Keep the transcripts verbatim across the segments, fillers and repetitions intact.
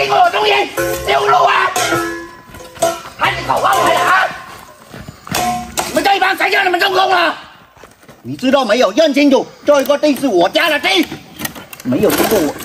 经过我同意，丢路啊！还是口号来了啊！你们这一帮谁叫你们动工了？你知道没有？认清楚，这个地是我家的地，没有经过我。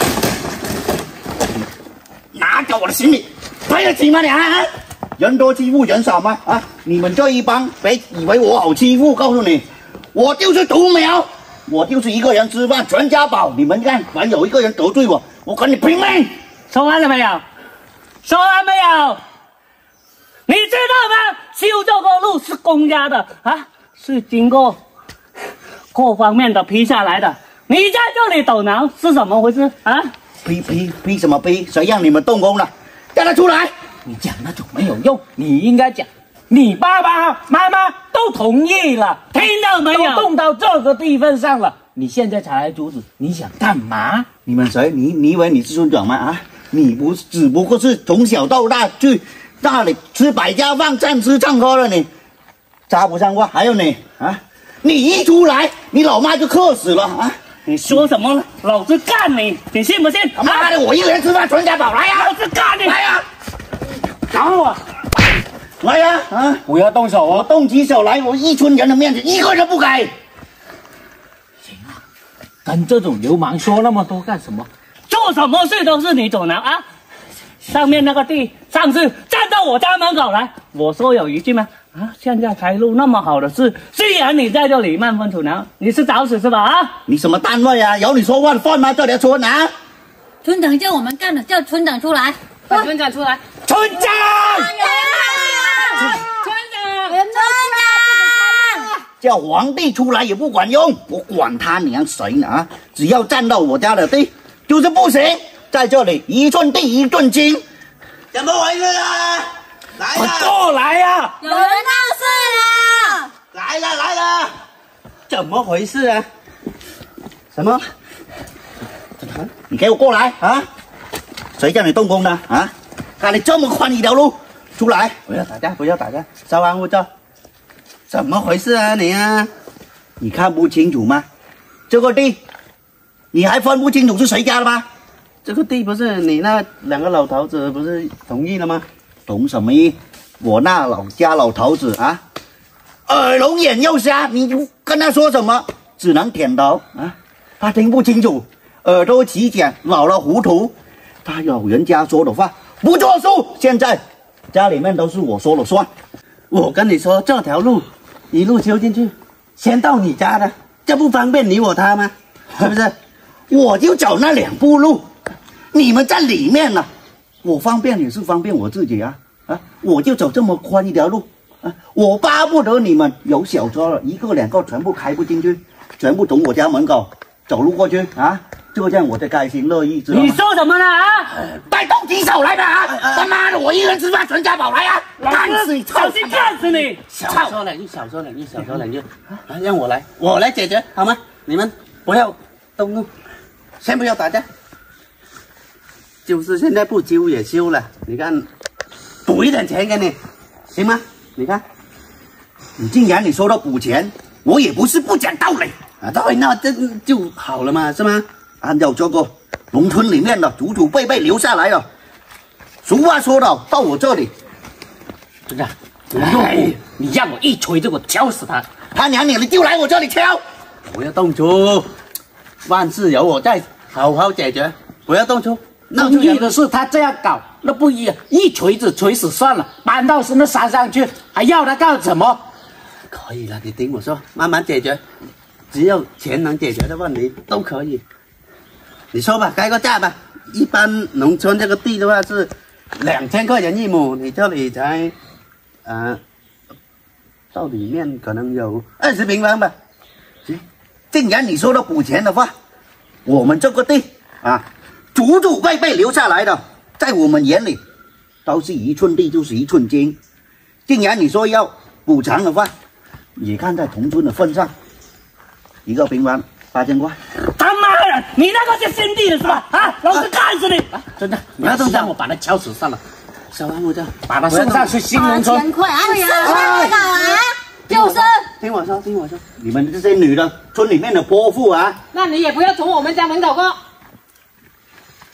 拿着我的行李，赔得起吗你啊？人多欺负人少吗？啊！你们这一帮别以为我好欺负，告诉你，我就是独苗。 我就是一个人吃饭，全家饱。你们看，凡有一个人得罪我，我跟你拼命！ 说完了没有？说完没有？你知道吗？修这个路是公家的啊，是经过各方面的批下来的。你在这里抖挠是怎么回事啊？ 批批批什么批？谁让你们动工了？叫他出来！ 你讲那种没有用，你应该讲。 你爸爸妈妈都同意了，听到没有？都动到这个地方上了，你现在才来阻止，你想干嘛？ 你们谁？你你以为你是村长吗？啊，你不是只不过是从小到大去那里吃百家饭、站吃唱喝了你，插不上话。还有你啊，你一出来，你老妈就克死了啊！ 你说什么呢？老子干你，你信不信？ 他妈的，我一个人吃饭，全家饱，来呀！ 老子干你！ 来呀！ 打我！ 来呀！啊！ 不要动手哦！ 我动起手来，我一村人的面子一个人不给。 行啊，跟这种流氓说那么多干什么？做什么事都是你阻挠啊！上面那个地，上次站到我家门口来，我说有一句吗？啊，现在开路那么好的事，虽然你在这里慢分阻挠，你是找死是吧？啊！ 你什么单位啊？有你说话的份吗？这里的村啊！ 村长叫我们干的，叫村长出来， 把村长出来！村长！ 村长，村长， 叫皇帝出来也不管用，我管他娘谁呢啊！只要占到我家的地，就是不行。在这里一寸地一寸金，怎么回事啊？来了， 过来呀！ 有人闹事了！ 来了来了，怎么回事啊？什么？你给我过来啊！谁叫你动工的啊？看你这么宽一条路。 出来！不要打架，不要打架，稍安勿躁。怎么回事啊你啊？你看不清楚吗？这个地，你还分不清楚是谁家的吗？ 这个地不是你那两个老头子不是同意了吗？ 同什么意？我那老家老头子啊，耳聋眼又瞎，你跟他说什么，只能点头啊。他听不清楚，耳朵起茧，老了糊涂。他老人家说的话不作数，现在。 家里面都是我说了算， 我跟你说，这条路一路修进去，先到你家的，这不方便你我他吗？是不是？ 我就走那两步路，你们在里面呢、啊，我方便也是方便我自己啊啊！我就走这么宽一条路啊，我巴不得你们有小车了，一个两个全部开不进去，全部从我家门口走路过去啊。 就这样，我才开心乐意，知道吗？ 你说什么呢啊？ 带动起手来的啊！他妈的，我一个人吃饭，全家饱来啊！干死你！ 小心干死你！ 少说两句，少说两句，少说两句，啊，让我来，我来解决好吗？你们不要动怒，先不要打架，就是现在不修也修了，你看，补一点钱给你，行吗？你看， 你竟然你说到补钱，我也不是不讲道理啊，对，那这就好了嘛，是吗？ 按照这个农村里面的祖祖辈辈留下来的，俗话说的，到我这里， 村长，不用补，你让我一锤就给我敲死他！ 他娘你，你就来我这里敲！ 不要动粗，万事由我在，好好解决，不要动粗。 公益的事他这样搞，那不一一锤子锤死算了，搬到是那山上去，还要他干什么？ 可以了，你听我说，慢慢解决，只要钱能解决的问题都可以。 你说吧，开个价吧。一般农村这个地的话是两千块钱一亩，你这里才，呃，到里面可能有二十平方吧。 既然你说到补钱的话，我们这个地啊，祖祖辈辈留下来的，在我们眼里，都是一寸地就是一寸金。既然你说要补偿的话，也看在同村的份上，一个平方八千块。 他妈的，你那个是新地的是吧？啊，老子干死你！啊，真的， 不要动手， 让我把他敲死算了。 小安我这把他送上去新农村。 八千块啊！是那个啊，就是。 听我说，听我说， 你们这些女的，村里面的泼妇啊， 那你也不要从我们家门口过。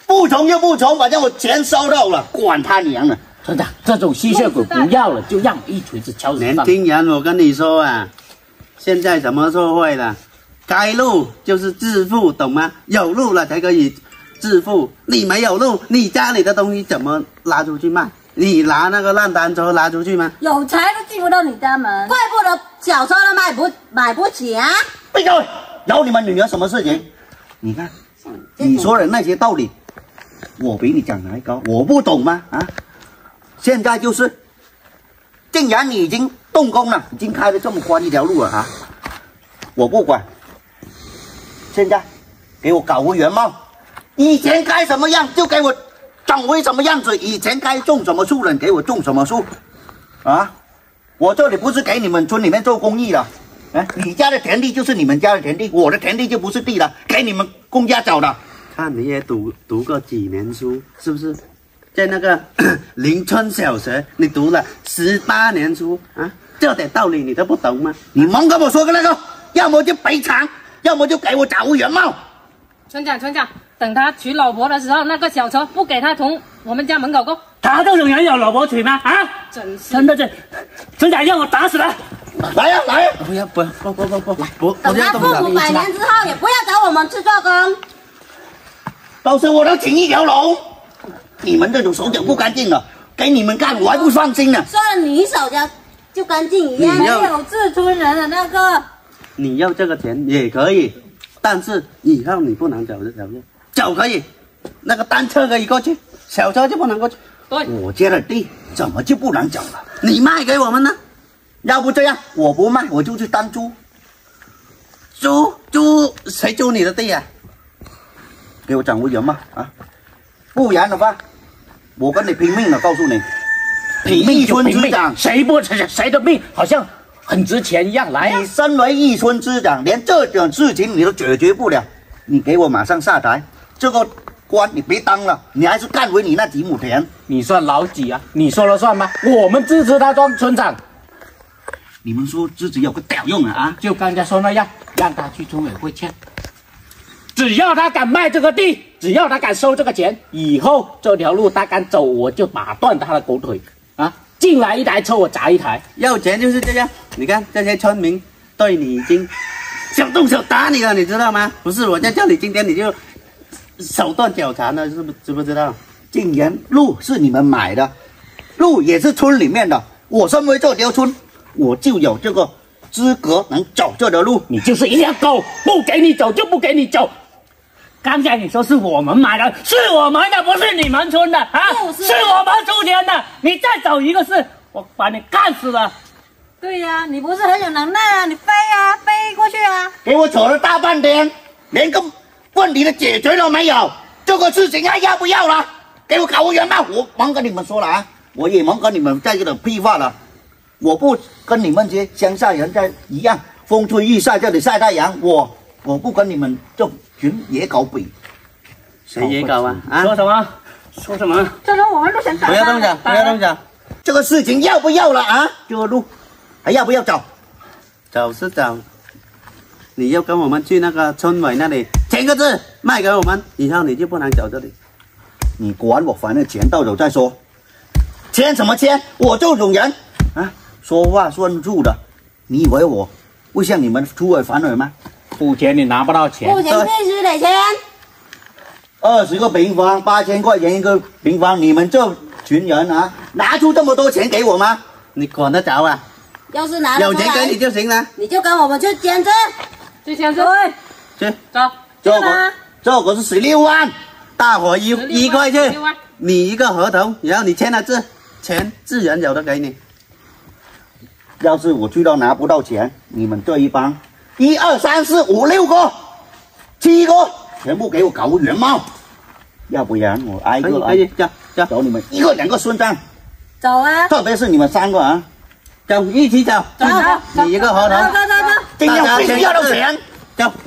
不从就不从，反正我钱收到了，管他娘的！ 村长，这种吸血鬼不要了，就让我一锤子敲死他。 年轻人，我跟你说啊，现在什么社会了？该路就是致富，懂吗？有路了才可以致富。你没有路，你家里的东西怎么拉出去卖？你拿那个烂单车拉出去吗？ 有财都进不到你家门，怪不得小车都买不买不起啊！ 闭嘴！饶你们女儿什么事情？你看，你说的那些道理，我比你讲的还高，我不懂吗？啊！现在就是，既然你已经动工了，已经开了这么宽一条路了啊，我不管。现在给我搞回原貌，以前该什么样就给我长回什么样子，以前该种什么树人给我种什么树，啊！我这里不是给你们村里面做公益的，哎，你家的田地就是你们家的田地，我的田地就不是地了，给你们公家找的。 看你也读读过几年书，是不是？在那个邻村小学，你读了十八年书啊，这点道理你都不懂吗？ 你忙跟我说个那个，要么就赔偿，要么就给我找回原貌。 村长，村长，等他娶老婆的时候，那个小车不给他从我们家门口过。 他这种人有老婆娶吗？啊， 真是， 真的是，村长让我打死他！ 来呀、啊、来呀、啊！ 不要不要不不不不不， 等他父母百年之后，也不要找我们去做工。 到时候我都请一条龙。你们这种手脚不干净的，给你们干我还不放心呢。 说了你手脚就干净一样，没有自村人的那个。 你要这个钱也可以，但是以后你不能走这条路，走可以，那个单车可以过去，小车就不能过去。 对， 我家的地怎么就不能走了？ 你卖给我们呢？ 要不这样，我不卖，我就去当猪。 租租谁租你的地啊？ 给我涨回原嘛啊！不然的话，我跟你拼命了，告诉你， 拼命一村就拼命， 之长， 谁不谁谁的命好像很值钱一样。来呀、 你身为一村之长，连这种事情你都解决不了，你给我马上下台，这个官你别当了，你还是干回你那几亩田。 你算老几啊？你说了算吗？我们支持他当村长， 你们说自己有个屌用啊啊！ 就刚才说那样，让他去村委会签。只要他敢卖这个地，只要他敢收这个钱，以后这条路他敢走，我就打断他的狗腿啊！进来一台车，我砸一台。 要钱就是这样。你看这些村民对你已经想动手打你了，你知道吗？不是我在叫你，今天你就手断脚残了，是不知不知道？ 竟然路是你们买的，路也是村里面的，我身为这条村，我就有这个资格能走这条路。 你就是一条狗，不给你走就不给你走。刚才你说是我们买的，是我们的，不是你们村的啊！ 就是是我们出钱的。你再走一个事，我把你干死了。 对呀、啊，你不是很有能耐啊？你飞啊，飞过去啊！ 给我扯了大半天，连个问题的解决都没有，这个事情还要不要了？给我搞回原貌！我忙跟你们说了啊，我也忙跟你们在这里屁话了。我不跟你们这些乡下人在一样，风吹日晒这里晒太阳，我我不跟你们这群野狗比。 谁野狗啊？啊！ 说什么？说什么？ 这时候我们都想打不要动手，不要动手， 这个事情要不要了啊？这个路还要不要走？ 走是走，你要跟我们去那个村委那里签个字，卖给我们，以后你就不能走这里。 你管我，反正钱到手再说。签什么签？我这种人啊，说话算数的，你以为我会像你们出尔反尔吗？ 付钱你拿不到钱， 付钱必须得签。 二十个平方，八千块钱一个平方，你们这群人啊，拿出这么多钱给我吗？ 你管得着啊？ 要是拿得出来， 有钱给你就行了。 你就跟我们去签字。 去签字， 去， 走。 这个这个是十六万， 大伙一一块去十六万， 你一个合同，然后你签了字，钱自然有的给你。 要是我去到拿不到钱，你们这一帮一二三四五六个、七个，全部给我搞原貌，要不然我挨个挨可以可以，走走找你们一个两个顺账， 走啊！ 特别是你们三个啊， 走，一起走。 走走你一个合同， 走走走走。 尽量必须要到钱。 走。